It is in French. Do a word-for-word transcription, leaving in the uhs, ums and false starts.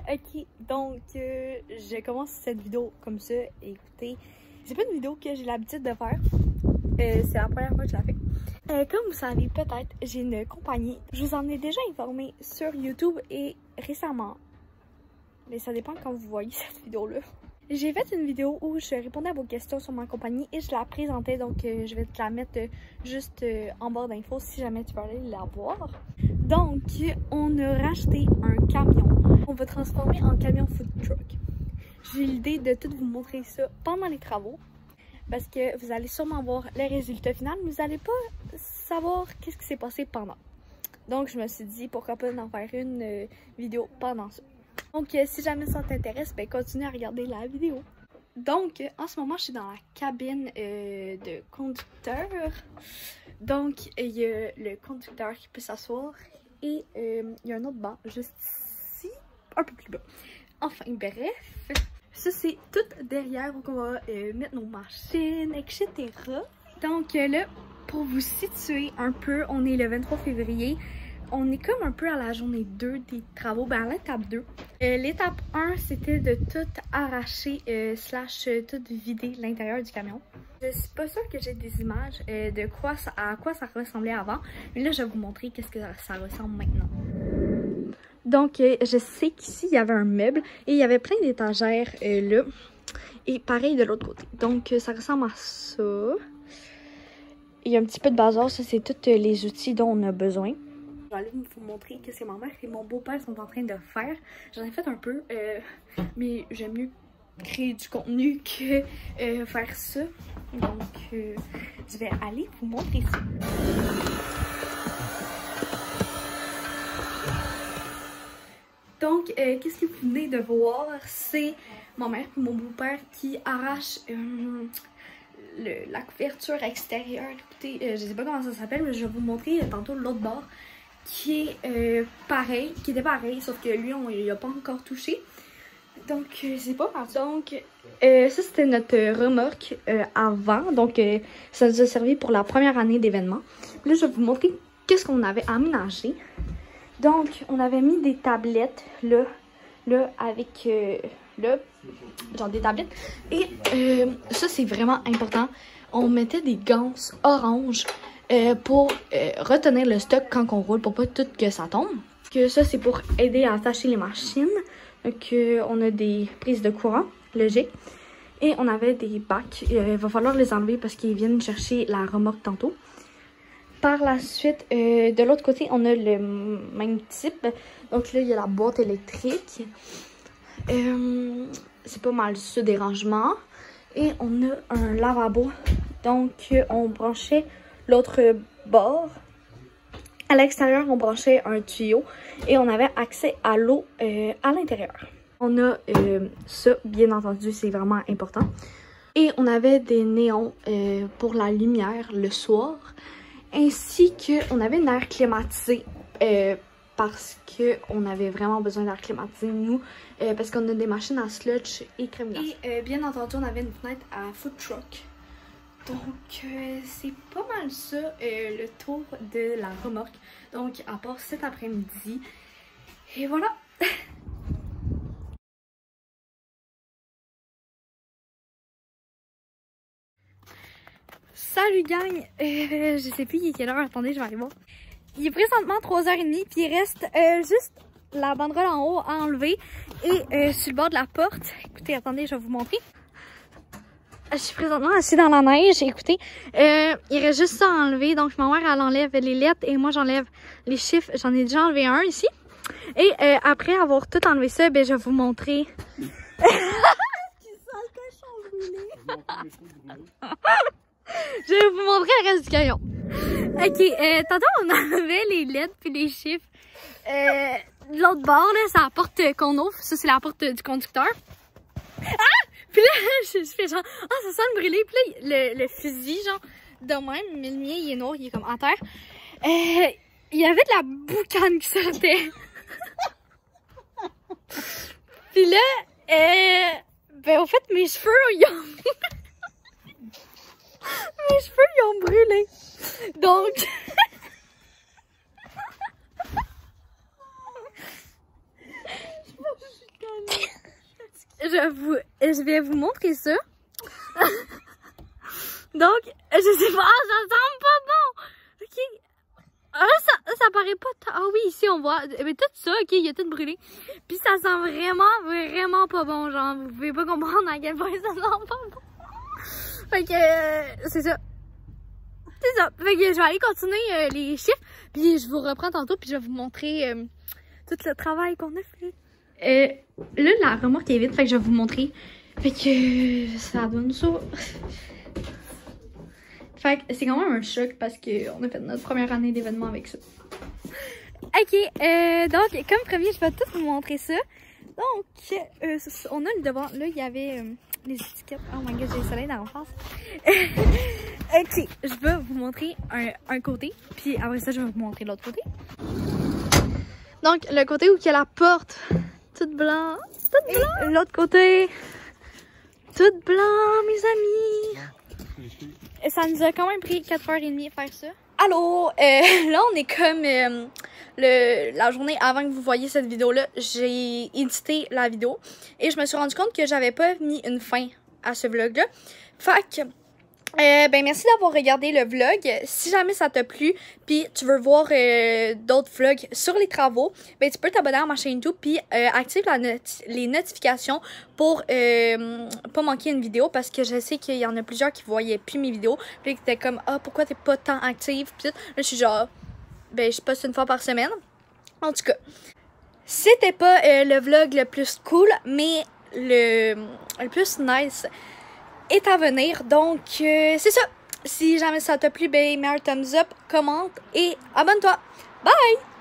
Ok, donc euh, je commence cette vidéo comme ça. Écoutez, c'est pas une vidéo que j'ai l'habitude de faire. Euh, c'est la première fois que je la fais. Euh, comme vous savez peut-être, j'ai une compagnie. Je vous en ai déjà informé sur YouTube et récemment. Mais ça dépend quand vous voyez cette vidéo-là. J'ai fait une vidéo où je répondais à vos questions sur ma compagnie et je la présentais. Donc euh, je vais te la mettre euh, juste euh, en barre d'infos si jamais tu veux aller la voir. Donc on a racheté un camion. On va transformer en camion food truck. J'ai l'idée de tout vous montrer ça pendant les travaux. Parce que vous allez sûrement voir les résultats finaux, mais vous n'allez pas savoir qu'est-ce qui s'est passé pendant. Donc je me suis dit pourquoi pas en faire une euh, vidéo pendant ça. Donc euh, si jamais ça t'intéresse, ben continue à regarder la vidéo. Donc euh, en ce moment je suis dans la cabine euh, de conducteur. Donc il y a le conducteur qui peut s'asseoir et euh, il y a un autre banc juste ici, un peu plus bas. Enfin bref. Ça, c'est tout derrière où on va euh, mettre nos machines, et cetera. Donc euh, là, pour vous situer un peu, on est le vingt-trois février. On est comme un peu à la journée deux des travaux, ben à l'étape deux. Euh, l'étape un, c'était de tout arracher, euh, slash euh, tout vider l'intérieur du camion. Je suis pas sûre que j'ai des images euh, de quoi ça, à quoi ça ressemblait avant. Mais là, je vais vous montrer qu'est-ce que ça ressemble maintenant. Donc, euh, je sais qu'ici, il y avait un meuble et il y avait plein d'étagères euh, là. Et pareil de l'autre côté. Donc, euh, ça ressemble à ça. Il y a un petit peu de bazar. Ça, c'est tous euh, les outils dont on a besoin. Je vais aller vous montrer ce que ma mère et mon beau-père sont en train de faire. J'en ai fait un peu, euh, mais j'aime mieux créer du contenu que euh, faire ça. Donc, euh, je vais aller vous montrer ça. Donc, euh, qu'est-ce que vous venez de voir? C'est ma mère et mon beau-père qui arrachent euh, le, la couverture extérieure. Écoutez, euh, je sais pas comment ça s'appelle, mais je vais vous montrer euh, tantôt l'autre bord qui est euh, pareil, qui était pareil, sauf que lui, on il a pas encore touché. Donc, euh, c'est pas grave. Donc, euh, ça c'était notre remorque euh, avant. Donc, euh, ça nous a servi pour la première année d'événement. Là, je vais vous montrer qu'est-ce qu'on avait aménagé. Donc, on avait mis des tablettes, là, là, avec, euh, là, genre des tablettes. Et euh, ça, c'est vraiment important. On mettait des ganses oranges euh, pour euh, retenir le stock quand on roule, pour pas tout que ça tombe. Que ça, c'est pour aider à attacher les machines. Donc, euh, on a des prises de courant, logique. Et on avait des bacs. Euh, il va falloir les enlever parce qu'ils viennent chercher la remorque tantôt. Par la suite, euh, de l'autre côté, on a le même type. Donc là, il y a la boîte électrique. Euh, c'est pas mal ça des rangements. Et on a un lavabo. Donc, on branchait l'autre bord. À l'extérieur, on branchait un tuyau. Et on avait accès à l'eau euh, à l'intérieur. On a euh, ça, bien entendu, c'est vraiment important. Et on avait des néons euh, pour la lumière le soir. Ainsi qu'on avait une air climatisée euh, parce qu'on avait vraiment besoin d'air climatisé, nous, euh, parce qu'on a des machines à sludge et crème glacée. Et euh, bien entendu, on avait une fenêtre à food truck. Donc, euh, c'est pas mal ça, euh, le tour de la remorque. Donc, à part cet après-midi. Et voilà! Salut gang! Euh, je sais plus il est quelle heure, attendez, je vais aller voir. Il est présentement trois heures trente, puis il reste euh, juste la banderole en haut à enlever et euh, sur le bord de la porte. Écoutez, attendez, je vais vous montrer. Je suis présentement assise dans la neige, écoutez. Euh, il reste juste ça à enlever, donc ma mère elle enlève les lettres et moi j'enlève les chiffres. J'en ai déjà enlevé un ici. Et euh, après avoir tout enlevé ça, ben, je vais vous montrer. Je vais vous montrer le reste du camion. Ok, euh, tantôt on enlevait les lettres puis les chiffres. Euh, de l'autre bord, là, c'est la porte qu'on ouvre. Ça, c'est la porte du conducteur. Ah! Puis là, je, je fais genre, ah, ça sent le brûler. Puis là, le, le fusil, genre, de même, mais le mien, il est noir, il est comme en terre. Euh, il y avait de la boucane qui sortait. Puis là, euh, ben, au fait, mes cheveux, ils ont... mes cheveux, ils ont brûlé. Donc... je, vous, je vais vous montrer ça. Donc, je sais pas, ça semble pas bon. Ok. Ah, ça, ça paraît pas. Ah oui, ici on voit. Mais tout ça, ok, il y a tout brûlé. Puis ça sent vraiment, vraiment pas bon. Genre, vous pouvez pas comprendre à quel point ça sent pas bon. Fait que, euh, c'est ça. C'est ça. Fait que je vais aller continuer euh, les chiffres. Puis je vous reprends tantôt. Puis je vais vous montrer euh, tout le travail qu'on a fait. Euh, là, la remorque est vide. Fait que je vais vous montrer. Fait que euh, ça donne ça. Fait que c'est quand même un choc parce qu'on a fait notre première année d'événement avec ça. Ok, euh, donc comme premier, je vais tout vous montrer ça. Donc, euh, on a le devant. Là, il y avait euh, les étiquettes. Oh my god, j'ai le soleil dans la face. Ok, je vais vous montrer un, un côté. Puis après ça, je vais vous montrer l'autre côté. Donc, le côté où il y a la porte, toute blanc. Toute blanc. L'autre côté, toute blanc, mes amis. Ça nous a quand même pris quatre heures trente à faire ça. Allô, euh, là on est comme euh, le, la journée avant que vous voyez cette vidéo-là, j'ai édité la vidéo et je me suis rendu compte que j'avais pas mis une fin à ce vlog-là. Fait que, euh, ben merci d'avoir regardé le vlog. Si jamais ça t'a plu, puis tu veux voir euh, d'autres vlogs sur les travaux, ben tu peux t'abonner à ma chaîne YouTube puis euh, active la noti les notifications pour euh, pas manquer une vidéo parce que je sais qu'il y en a plusieurs qui voyaient plus mes vidéos puis qui étaient comme ah pourquoi t'es pas tant active puis là je suis genre ben je poste une fois par semaine. En tout cas, c'était pas euh, le vlog le plus cool mais le, le plus nice est à venir. Donc, euh, c'est ça. Si jamais ça t'a plu, ben, mets un thumbs up, commente et abonne-toi. Bye!